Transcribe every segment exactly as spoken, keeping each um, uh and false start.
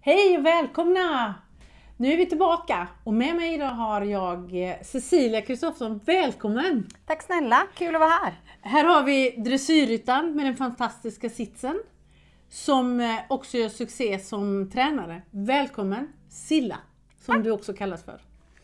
Hej och välkomna! Nu är vi tillbaka och med mig idag har jag Cecilia Kristoffersson. Välkommen! Tack snälla, kul att vara här. Här har vi dressyrryttaren med den fantastiska sitsen som också gör succé som tränare. Välkommen Silla, som Tack. Du också kallas för.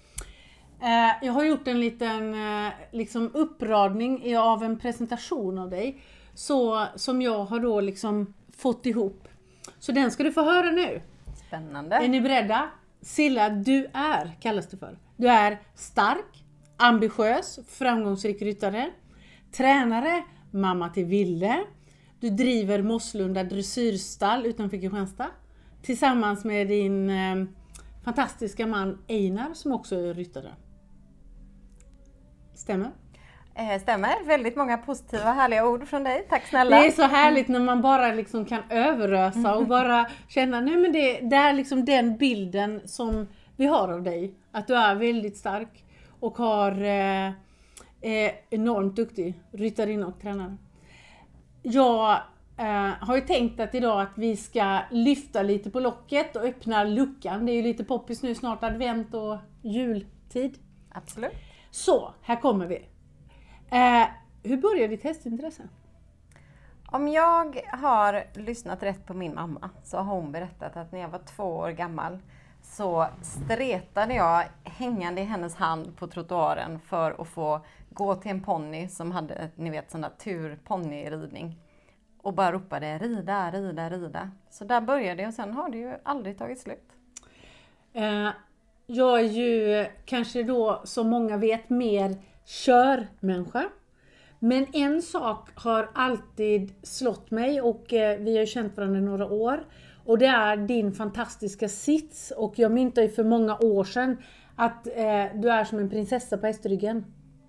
Jag har gjort en liten liksom, uppradning av en presentation av dig så, som jag har då liksom fått ihop. Så den ska du få höra nu. Spännande. Är ni beredda? Silla, du är, kallas det för. Du är stark, ambitiös, framgångsrik ryttare, tränare, mamma till Ville. Du driver Mosslunda dressyrstall utanför Kristianstad. Tillsammans med din eh, fantastiska man Einar som också är ryttare. Stämmer? Eh, stämmer. Väldigt många positiva härliga ord från dig. Tack snälla. Det är så härligt när man bara liksom kan överösa och bara känna, nej men det, det är liksom den bilden som vi har av dig. Att du är väldigt stark och har eh, eh, enormt duktig ryttarinna och tränare. Jag eh, har ju tänkt att idag att vi ska lyfta lite på locket och öppna luckan. Det är ju lite poppis nu, snart advent och jultid. Absolut. Så, här kommer vi. Eh, hur började ditt hästintresse? Om jag har lyssnat rätt på min mamma så har hon berättat att när jag var två år gammal så stretade jag hängande i hennes hand på trottoaren för att få gå till en ponny som hade, ni vet, sån där turponnyridning. Och bara ropade rida, rida, rida. Så där började jag och sen har det ju aldrig tagit slut. Eh, jag är ju kanske då, som många vet, mer körmänniska. Men en sak har alltid slått mig och eh, vi har ju känt varandra några år. Och det är din fantastiska sits. Och jag myntar ju för många år sedan att eh, du är som en prinsessa på hästryggen.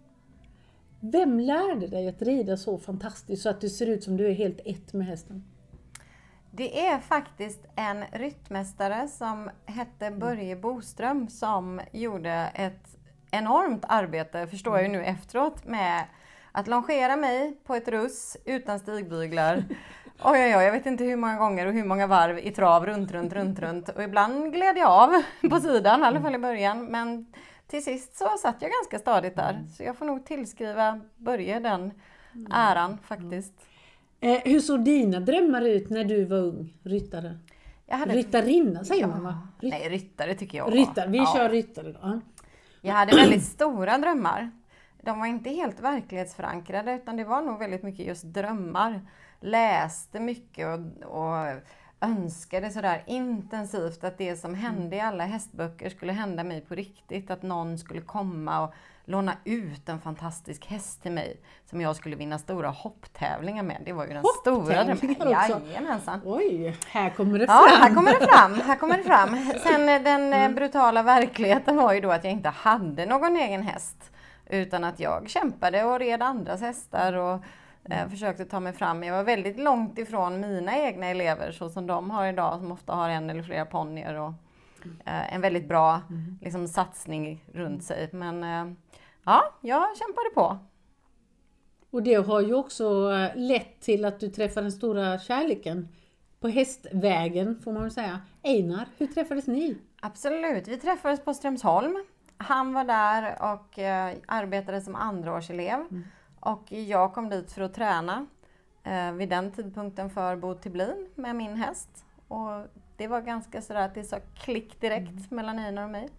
Vem lärde dig att rida så fantastiskt så att du ser ut som du är helt ett med hästen? Det är faktiskt en ryttmästare som hette Börje Boström som gjorde ett enormt arbete, förstår jag ju nu efteråt, med att longera mig på ett russ utan stigbyglar. Oj, oj, oj, jag vet inte hur många gånger och hur många varv i trav runt, runt, runt, runt. Och ibland gled jag av på sidan, i alla fall i början. Men till sist så satt jag ganska stadigt där. Så jag får nog tillskriva Börje den äran faktiskt. Eh, hur såg dina drömmar ut när du var ung ryttare? Jag hade... Ryttarinna säger ja. man va? Rytt... Nej, ryttare tycker jag. Ryttare, vi ja. kör ryttare då. Jag hade väldigt stora drömmar. De var inte helt verklighetsförankrade utan det var nog väldigt mycket just drömmar. Läste mycket och, och önskade sådär intensivt att det som hände i alla hästböcker skulle hända mig på riktigt. Att någon skulle komma och låna ut en fantastisk häst till mig som jag skulle vinna stora hopptävlingar med. Det var ju den stora drömmen. Jajamensan. Oj, här kommer det fram. Ja, här kommer det fram. Här kommer det fram. Sen den mm. brutala verkligheten var ju då att jag inte hade någon egen häst. Utan att jag kämpade och red andras hästar och eh, försökte ta mig fram. Jag var väldigt långt ifrån mina egna elever så som de har idag, som ofta har en eller flera ponnyer och eh, en väldigt bra mm. liksom, satsning runt sig. Men eh, ja, jag kämpade på. Och det har ju också lett till att du träffar den stora kärleken på hästvägen, får man väl säga. Einar, hur träffades ni? Absolut, vi träffades på Strömsholm. Han var där och eh, arbetade som andraårselev. Mm. Och jag kom dit för att träna eh, vid den tidpunkten för Bo Tiblin med min häst. Och det var ganska sådär att det sa klick direkt mm. mellan Einar och mig.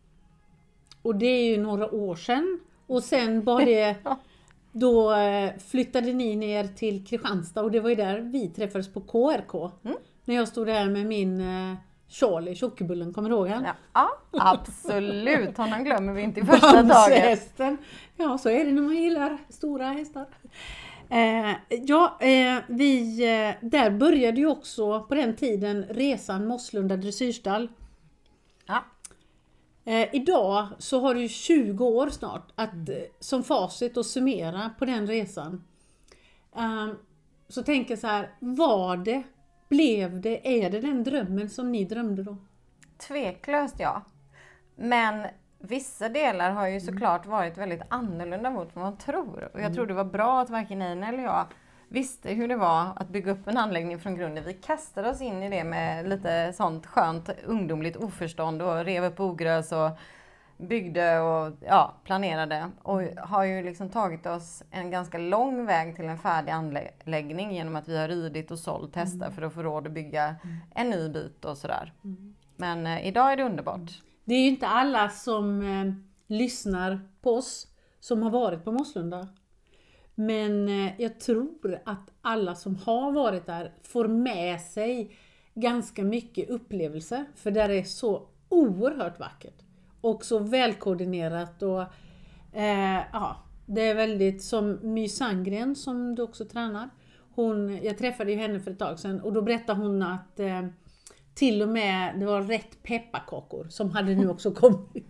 Och det är ju några år sedan. Och sen var det... Då flyttade ni ner till Kristianstad och det var ju där vi träffades på K R K. Mm. När jag stod där med min Charlie, tjockebullen, kommer du ihåg han? Ja, ja, absolut. Honom glömmer vi inte i första taget. Ja, så är det när man gillar stora hästar. Eh, ja, eh, vi, eh, där började ju också på den tiden resan Mosslunda dressyrstall. Ja. Eh, idag så har du tjugo år snart att, mm. eh, som facit och summera på den resan. Um, så tänker jag så här, var det, blev det, är det den drömmen som ni drömde då? Tveklöst ja. Men vissa delar har ju såklart varit väldigt annorlunda mot vad man tror. Och jag mm. tror det var bra att varken Einar eller jag visste hur det var att bygga upp en anläggning från grunden. Vi kastade oss in i det med lite sånt skönt ungdomligt oförstånd och rev upp ogräs och byggde och ja, planerade. Och har ju liksom tagit oss en ganska lång väg till en färdig anläggning genom att vi har ridit och sålt hästar mm. för att få råd att bygga mm. en ny bit och sådär. Mm. Men eh, idag är det underbart. Det är ju inte alla som eh, lyssnar på oss som har varit på Mosslunda. Men eh, jag tror att alla som har varit där får med sig ganska mycket upplevelse. För där är så oerhört vackert. Och så välkoordinerat. Och eh, ja, det är väldigt som My Sandgren som du också tränar. Hon, jag träffade ju henne för ett tag sedan. Och då berättade hon att eh, till och med det var rätt pepparkakor som hade nu också kommit.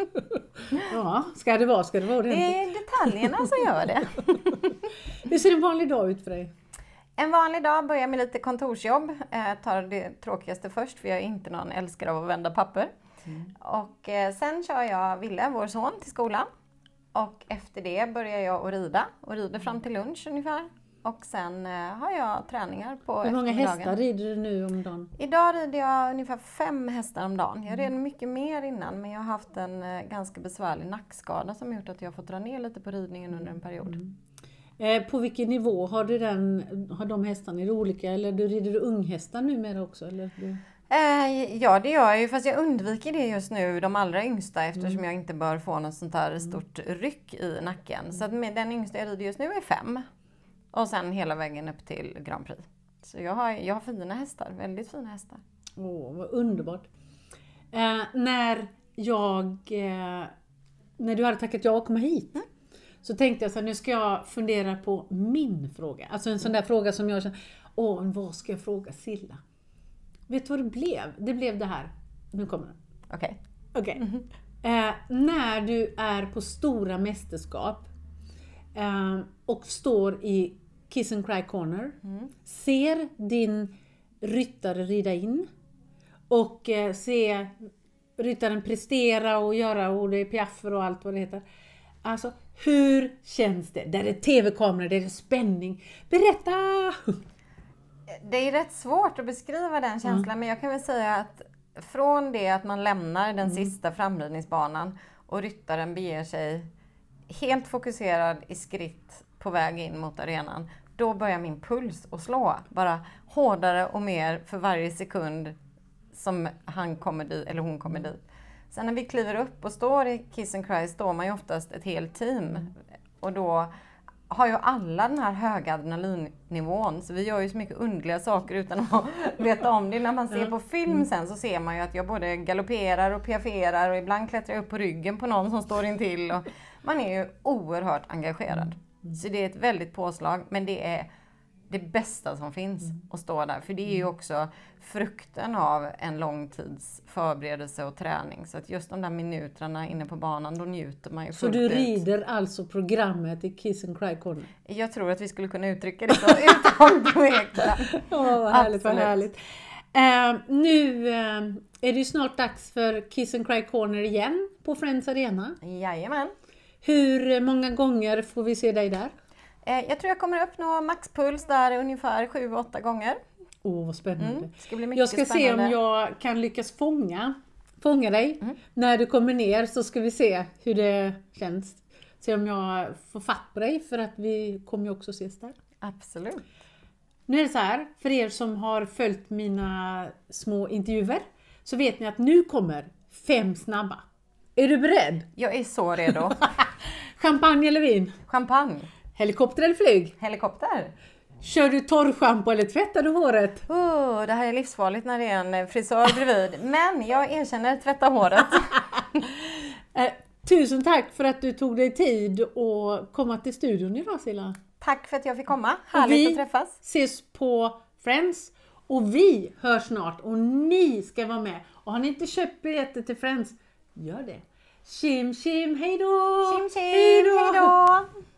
Ja, ska det vara, ska det vara. Det är detaljerna som gör det. Hur ser en vanlig dag ut för dig? En vanlig dag börjar med lite kontorsjobb. Jag tar det tråkigaste först för jag är inte någon älskare av att vända papper. Mm. Och sen kör jag Ville, vår son, till skolan. Och efter det börjar jag att rida. Och rider fram till lunch ungefär. Och sen har jag träningar på eftermiddagen. Hur många hästar rider du nu om dagen? Idag rider jag ungefär fem hästar om dagen. Jag red mycket mer innan, men jag har haft en ganska besvärlig nackskada som gjort att jag har fått dra ner lite på ridningen under en period. Mm. Eh, på vilken nivå har du den, har de hästarna? Är det olika eller du rider du unghästar numera också? Eller? Eh, ja, det gör jag ju, fast jag undviker det just nu, de allra yngsta, eftersom mm. jag inte bör få något sånt här stort ryck i nacken. Mm. Så att med den yngsta jag rider just nu är fem. Och sen hela vägen upp till Grand Prix. Så jag har, jag har fina hästar, väldigt fina hästar. Åh, vad underbart. Eh, när jag, eh, när du hade tackat ja att komma hit. Mm. Så tänkte jag så här, nu ska jag fundera på min fråga. Alltså en sån där fråga som jag känner, åh, vad ska jag fråga Silla? Vet du vad det blev? Det blev det här. Nu kommer det. Okej. Okay. Okay. Mm-hmm. Eh, när du är på stora mästerskap eh, och står i Kiss and Cry Corner, mm. ser din ryttare rida in och eh, se ryttaren prestera och göra och det är piaffer och allt vad det heter. Alltså, hur känns det? Där är tv-kameror, där är spänning. Berätta! Det är rätt svårt att beskriva den känslan, mm. men jag kan väl säga att från det att man lämnar den mm. sista framridningsbanan och ryttaren beger sig helt fokuserad i skritt på väg in mot arenan, då börjar min puls att slå bara hårdare och mer för varje sekund som han kommer dit, eller hon kommer dit. Sen när vi kliver upp och står i Kiss and Cry står man ju oftast ett helt team. Och då har ju alla den här höga adrenalinnivån. Så vi gör ju så mycket underliga saker utan att veta om det. När man ser på film sen så ser man ju att jag både galopperar och piafferar. Och ibland klättrar jag upp på ryggen på någon som står intill. Och man är ju oerhört engagerad. Så det är ett väldigt påslag. Men det är det bästa som finns att stå där. För det är ju också frukten av en lång tids förberedelse och träning. Så att just de där minuterna inne på banan, då njuter man ju fullt ut. Så du rider alltså programmet i Kiss and Cry Corner? Jag tror att vi skulle kunna uttrycka det så utan tvekla. Åh, vad härligt, vad härligt. Uh, nu uh, är det snart dags för Kiss and Cry Corner igen på Friends Arena. Jajamän. Hur många gånger får vi se dig där? Jag tror jag kommer uppnå maxpuls där ungefär sju åtta gånger. Åh, oh, vad spännande. Mm, ska bli mycket jag ska spännande. se om jag kan lyckas fånga, fånga dig. Mm. När du kommer ner så ska vi se hur det känns. Se om jag får fatt på dig, för att vi kommer ju också ses där. Absolut. Nu är det så här, för er som har följt mina små intervjuer, så vet ni att nu kommer fem snabba. Är du beredd? Jag är så redo. Champagne eller vin? Champagne. Helikopter eller flyg? Helikopter. Kör du torrschampo eller tvättar du håret? Oh, det här är livsfarligt när det är en frisör bredvid. Men jag erkänner tvätta håret. eh, tusen tack för att du tog dig tid att komma till studion idag, Silla. Tack för att jag fick komma. Härligt att träffas. Vi ses på Friends och vi hörs snart och ni ska vara med. Och har ni inte köpt biljetter till Friends, gör det. Kim, kim, hej då! Kim, kim, hej då!